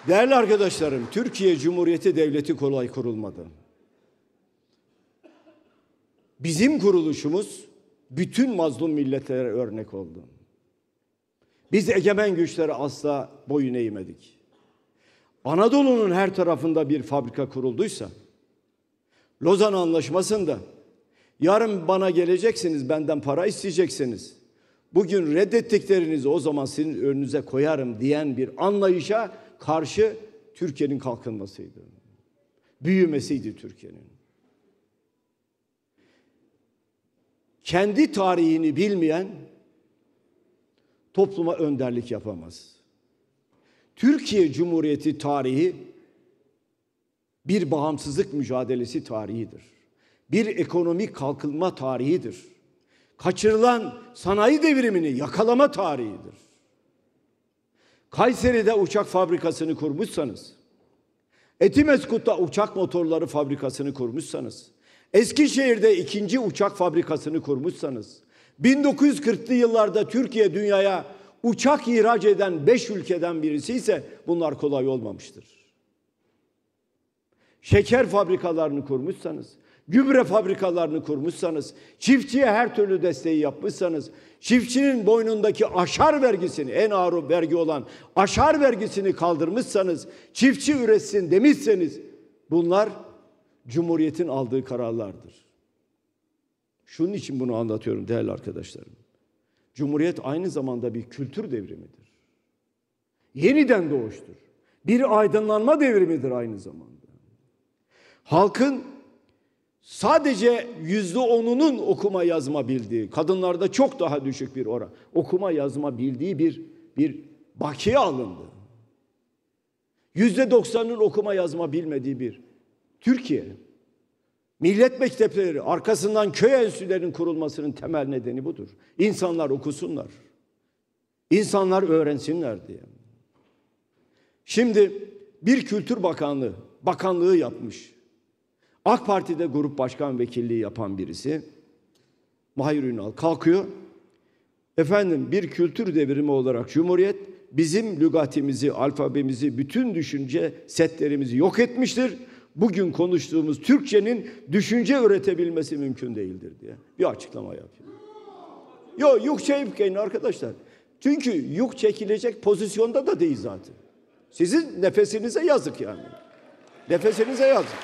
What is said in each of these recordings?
Değerli arkadaşlarım, Türkiye Cumhuriyeti Devleti kolay kurulmadı. Bizim kuruluşumuz bütün mazlum milletlere örnek oldu. Biz egemen güçlere asla boyun eğmedik. Anadolu'nun her tarafında bir fabrika kurulduysa, Lozan Anlaşması'nda yarın bana geleceksiniz, benden para isteyeceksiniz, bugün reddettiklerinizi o zaman sizin önünüze koyarım diyen bir anlayışa karşı Türkiye'nin kalkınmasıydı. Büyümesiydi Türkiye'nin. Kendi tarihini bilmeyen topluma önderlik yapamaz. Türkiye Cumhuriyeti tarihi bir bağımsızlık mücadelesi tarihidir. Bir ekonomik kalkınma tarihidir. Kaçırılan sanayi devrimini yakalama tarihidir. Kayseri'de uçak fabrikasını kurmuşsanız, Etimeskut'ta uçak motorları fabrikasını kurmuşsanız, Eskişehir'de 2. uçak fabrikasını kurmuşsanız, 1940'lı yıllarda Türkiye dünyaya uçak ihraç eden 5 ülkeden birisi ise bunlar kolay olmamıştır. Şeker fabrikalarını kurmuşsanız, gübre fabrikalarını kurmuşsanız, çiftçiye her türlü desteği yapmışsanız, çiftçinin boynundaki aşar vergisini, en ağır vergi olan aşar vergisini kaldırmışsanız, çiftçi üretsin demişseniz, bunlar Cumhuriyet'in aldığı kararlardır. Şunun için bunu anlatıyorum değerli arkadaşlarım. Cumhuriyet aynı zamanda bir kültür devrimidir. Yeniden doğuştur. Bir aydınlanma devrimidir aynı zamanda. Halkın sadece %10'unun okuma yazma bildiği, kadınlarda çok daha düşük bir oran, okuma yazma bildiği bir bakiye alındı. %90'ın okuma yazma bilmediği bir Türkiye. Millet mektepleri, arkasından köy enstitülerinin kurulmasının temel nedeni budur. İnsanlar okusunlar. İnsanlar öğrensinler diye. Şimdi bir Kültür bakanlığı yapmış. AK Parti'de grup başkan vekilliği yapan birisi, Mahir Ünal kalkıyor. Efendim bir kültür devrimi olarak Cumhuriyet bizim lügatimizi, alfabemizi, bütün düşünce setlerimizi yok etmiştir. Bugün konuştuğumuz Türkçenin düşünce üretebilmesi mümkün değildir diye bir açıklama yapıyor. Yok çekmeyin arkadaşlar. Çünkü yük çekilecek pozisyonda da değil zaten. Sizin nefesinize yazık yani. Nefesinize yazık.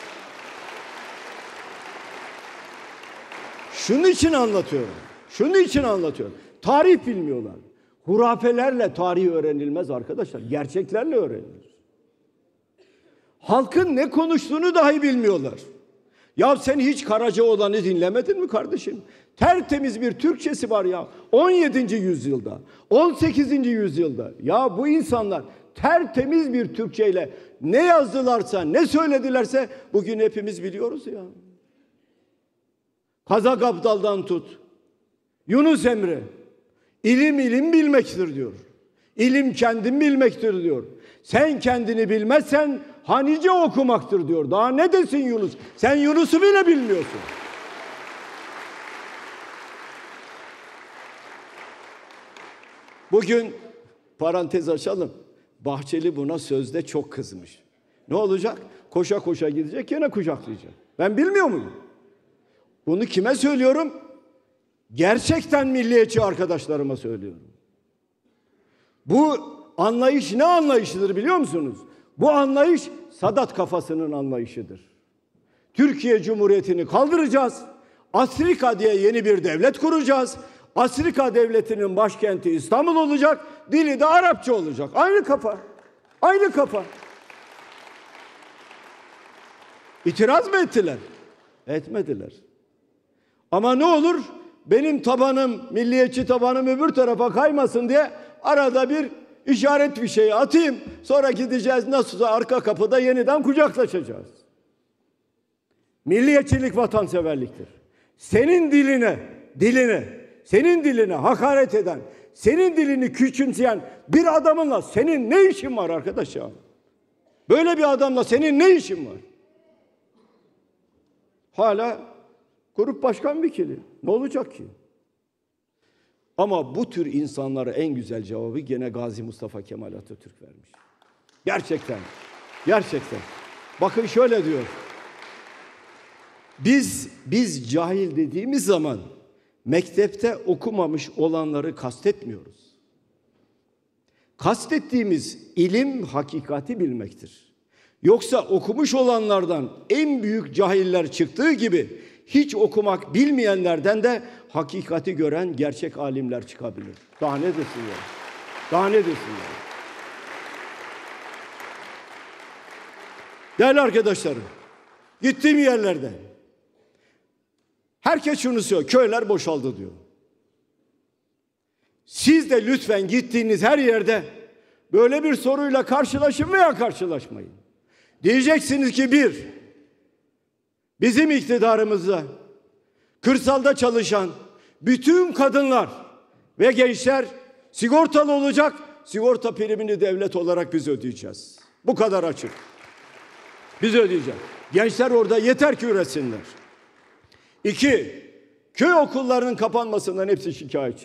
Şunun için anlatıyorum. Tarih bilmiyorlar. Hurafelerle tarih öğrenilmez arkadaşlar. Gerçeklerle öğrenilir. Halkın ne konuştuğunu dahi bilmiyorlar. Ya sen hiç Karacaoğlan'ı dinlemedin mi kardeşim? Tertemiz bir Türkçesi var ya. 17. yüzyılda, 18. yüzyılda. Ya bu insanlar tertemiz bir Türkçeyle ne yazdılarsa, ne söyledilerse bugün hepimiz biliyoruz ya. Kazak Abdal'dan tut, Yunus Emre, ilim bilmektir diyor. İlim kendin bilmektir diyor. Sen kendini bilmezsen hanice okumaktır diyor. Daha ne desin Yunus? Sen Yunus'u bile bilmiyorsun. Bugün parantez açalım. Bahçeli buna sözde çok kızmış. Ne olacak? Koşa koşa gidecek, yine kucaklayacak. Ben bilmiyor muyum? Bunu kime söylüyorum? Gerçekten milliyetçi arkadaşlarıma söylüyorum. Bu anlayış ne anlayışıdır biliyor musunuz? Bu anlayış Sadat kafasının anlayışıdır. Türkiye Cumhuriyeti'ni kaldıracağız. Afrika diye yeni bir devlet kuracağız. Afrika devletinin başkenti İstanbul olacak. Dili de Arapça olacak. Aynı kafa. Aynı kafa. İtiraz mı ettiler? Etmediler. Ama ne olur? Benim tabanım, milliyetçi tabanım öbür tarafa kaymasın diye arada bir işaret fişeği atayım. Sonra gideceğiz nasılsa arka kapıda yeniden kucaklaşacağız. Milliyetçilik vatanseverliktir. Senin diline hakaret eden, senin dilini küçümseyen bir adamınla senin ne işin var arkadaş ya? Böyle bir adamla senin ne işin var? Hala grup başkan vekili. Ne olacak ki? Ama bu tür insanlara en güzel cevabı gene Gazi Mustafa Kemal Atatürk vermiş. Gerçekten. Gerçekten. Bakın şöyle diyor. Biz cahil dediğimiz zaman mektepte okumamış olanları kastetmiyoruz. Kastettiğimiz ilim hakikati bilmektir. Yoksa okumuş olanlardan en büyük cahiller çıktığı gibi hiç okumak bilmeyenlerden de hakikati gören gerçek alimler çıkabilir. Daha ne desin ya? Daha ne desin ya? Değerli arkadaşlarım, gittiğim yerlerde herkes şunu söylüyor, köyler boşaldı diyor. Siz de lütfen gittiğiniz her yerde böyle bir soruyla karşılaşın veya karşılaşmayın. Diyeceksiniz ki bizim iktidarımızda kırsalda çalışan bütün kadınlar ve gençler sigortalı olacak, sigorta primini devlet olarak biz ödeyeceğiz. Bu kadar açık. Biz ödeyeceğiz. Gençler orada yeter ki üretsinler. 2, köy okullarının kapanmasından hepsi şikayetçi.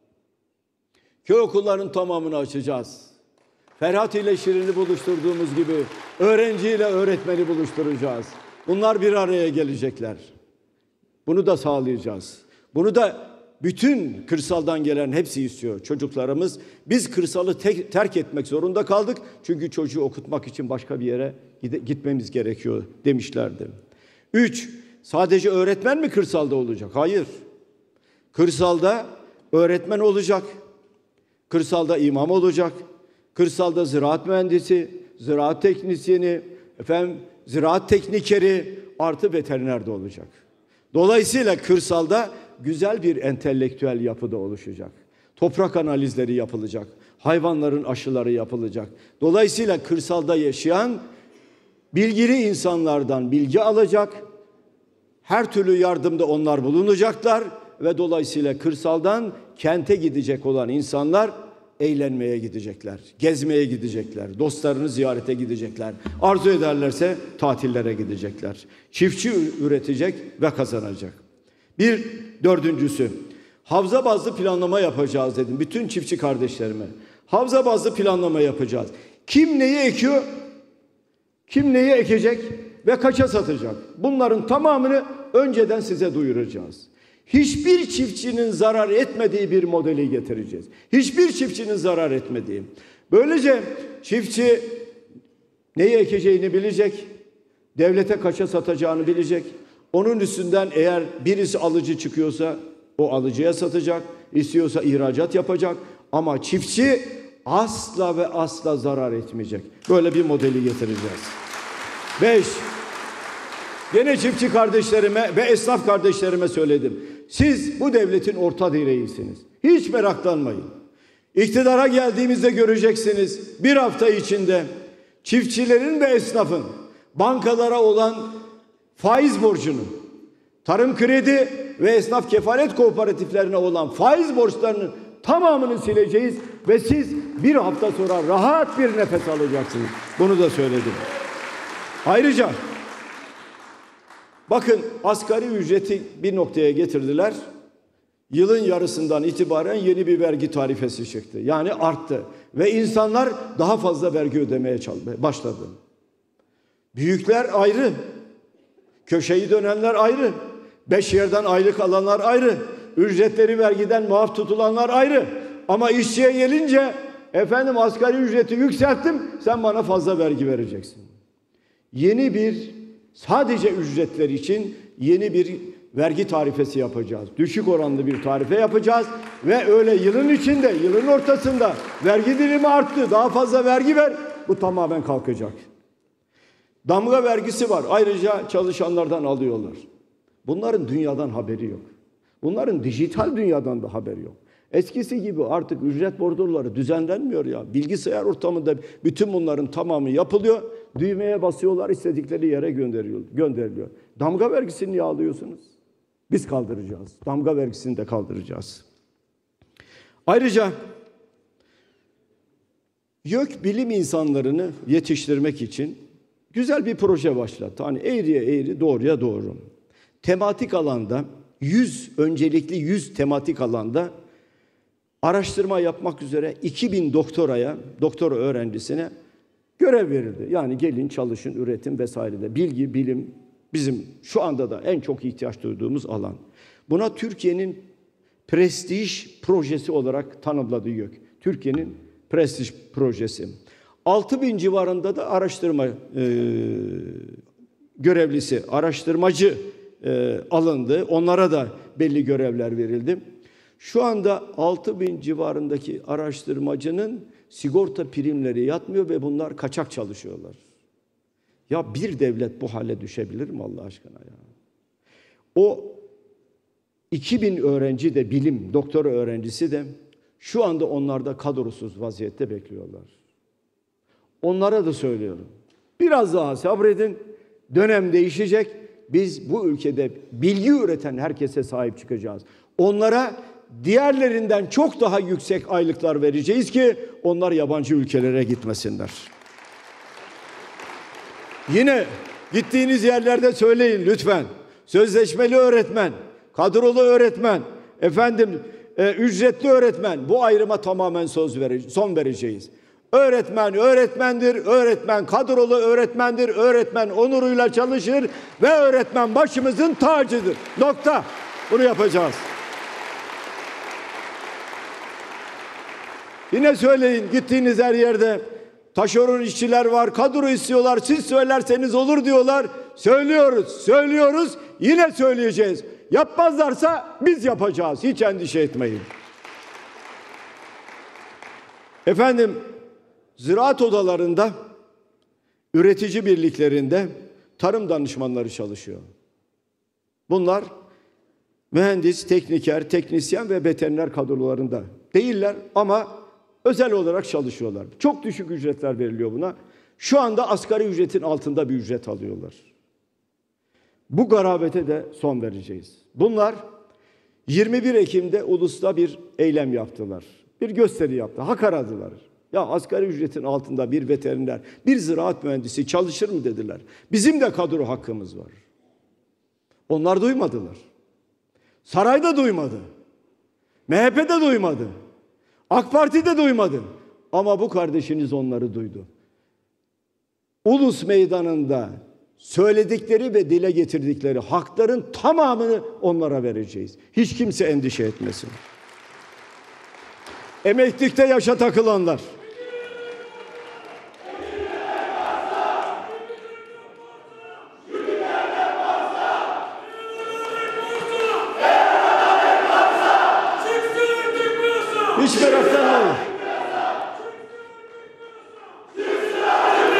Köy okullarının tamamını açacağız. Ferhat ile Şirin'i buluşturduğumuz gibi öğrenciyle öğretmeni buluşturacağız. Bunlar bir araya gelecekler. Bunu da sağlayacağız. Bunu da bütün kırsaldan gelen hepsi istiyor çocuklarımız. Biz kırsalı terk etmek zorunda kaldık. Çünkü çocuğu okutmak için başka bir yere gitmemiz gerekiyor demişlerdi. 3, sadece öğretmen mi kırsalda olacak? Hayır. Kırsalda öğretmen olacak. Kırsalda imam olacak. Kırsalda ziraat mühendisi, ziraat teknisyeni, ziraat teknikeri artı veteriner de olacak. Dolayısıyla kırsalda güzel bir entelektüel yapıda oluşacak. Toprak analizleri yapılacak. Hayvanların aşıları yapılacak. Dolayısıyla kırsalda yaşayan bilgili insanlardan bilgi alacak. Her türlü yardımda onlar bulunacaklar ve dolayısıyla kırsaldan kente gidecek olan insanlar eğlenmeye gidecekler, gezmeye gidecekler, dostlarını ziyarete gidecekler. Arzu ederlerse tatillere gidecekler. Çiftçi üretecek ve kazanacak. Dördüncüsü, havza bazlı planlama yapacağız dedim bütün çiftçi kardeşlerime. Havza bazlı planlama yapacağız. Kim neyi ekiyor, kim neyi ekecek ve kaça satacak? Bunların tamamını önceden size duyuracağız. Hiçbir çiftçinin zarar etmediği bir modeli getireceğiz. Hiçbir çiftçinin zarar etmediği. Böylece çiftçi neyi ekeceğini bilecek, devlete kaça satacağını bilecek. Onun üstünden eğer birisi alıcı çıkıyorsa o alıcıya satacak, istiyorsa ihracat yapacak. Ama çiftçi asla ve asla zarar etmeyecek. Böyle bir modeli getireceğiz. 5. Gene çiftçi kardeşlerime ve esnaf kardeşlerime söyledim. Siz bu devletin orta direğisiniz. Hiç meraklanmayın. İktidara geldiğimizde göreceksiniz. Bir hafta içinde çiftçilerin ve esnafın bankalara olan faiz borcunu, tarım kredi ve esnaf kefalet kooperatiflerine olan faiz borçlarının tamamını sileceğiz ve siz bir hafta sonra rahat bir nefes alacaksınız. Bunu da söyledim. Ayrıca bakın asgari ücreti bir noktaya getirdiler. Yılın yarısından itibaren yeni bir vergi tarifesi çıktı. Yani arttı. Ve insanlar daha fazla vergi ödemeye başladı. Büyükler ayrı. Köşeyi dönenler ayrı. 5 yerden aylık alanlar ayrı. Ücretleri vergiden muaf tutulanlar ayrı. Ama işçiye gelince asgari ücreti yükselttim, sen bana fazla vergi vereceksin. Sadece ücretler için yeni bir vergi tarifesi yapacağız. Düşük oranlı bir tarife yapacağız ve öyle yılın içinde, yılın ortasında vergi dilimi arttı, daha fazla vergi ver, bu tamamen kalkacak. Damga vergisi var, ayrıca çalışanlardan alıyorlar. Bunların dünyadan haberi yok. Bunların dijital dünyadan da haberi yok. Eskisi gibi artık ücret bordroları düzenlenmiyor ya. Bilgisayar ortamında bütün bunların tamamı yapılıyor. Düğmeye basıyorlar, istedikleri yere gönderiliyor. Damga vergisini niye alıyorsunuz? Biz kaldıracağız. Damga vergisini de kaldıracağız. Ayrıca YÖK bilim insanlarını yetiştirmek için güzel bir proje başlattı. Hani eğriye eğri, doğruya doğru. Tematik alanda öncelikli 100 tematik alanda araştırma yapmak üzere 2000 doktora öğrencisine görev verildi. Yani gelin çalışın, üretim vesairede. Bilgi, bilim bizim şu anda da en çok ihtiyaç duyduğumuz alan. Buna Türkiye'nin prestij projesi olarak tanımladığı YÖK. Türkiye'nin prestij projesi. 6.000 civarında da araştırma görevlisi, araştırmacı alındı. Onlara da belli görevler verildi. Şu anda 6.000 civarındaki araştırmacının sigorta primleri yatmıyor ve bunlar kaçak çalışıyorlar. Ya bir devlet bu hale düşebilir mi Allah aşkına ya? O 2.000 öğrenci de bilim, doktora öğrencisi de şu anda onlar da kadrosuz vaziyette bekliyorlar. Onlara da söylüyorum. Biraz daha sabredin. Dönem değişecek. Biz bu ülkede bilgi üreten herkese sahip çıkacağız. Onlara diğerlerinden çok daha yüksek aylıklar vereceğiz ki onlar yabancı ülkelere gitmesinler. Yine gittiğiniz yerlerde söyleyin lütfen. Sözleşmeli öğretmen, kadrolu öğretmen, ücretli öğretmen, bu ayrıma tamamen son vereceğiz. Öğretmen öğretmendir, öğretmen kadrolu öğretmendir, öğretmen onuruyla çalışır ve öğretmen başımızın tacıdır. Nokta. Bunu yapacağız. Yine söyleyin gittiğiniz her yerde taşeron işçiler var, kadro istiyorlar, siz söylerseniz olur diyorlar. Söylüyoruz, yine söyleyeceğiz. Yapmazlarsa biz yapacağız, hiç endişe etmeyin. Ziraat odalarında, üretici birliklerinde tarım danışmanları çalışıyor. Bunlar mühendis, tekniker, teknisyen ve veteriner kadrolarında değiller ama özel olarak çalışıyorlar. Çok düşük ücretler veriliyor buna. Şu anda asgari ücretin altında bir ücret alıyorlar. Bu garabete de son vereceğiz. Bunlar 21 Ekim'de Ulus'ta bir eylem yaptılar. Bir gösteri yaptı. Hak aradılar. Ya asgari ücretin altında bir veteriner, bir ziraat mühendisi çalışır mı dediler. Bizim de kadro hakkımız var. Onlar duymadılar. Sarayda duymadı. MHP'de duymadı. AK Parti'de duymadı. Ama bu kardeşiniz onları duydu. Ulus meydanında söyledikleri ve dile getirdikleri hakların tamamını onlara vereceğiz. Hiç kimse endişe etmesin. Emeklilikte yaşa takılanlar,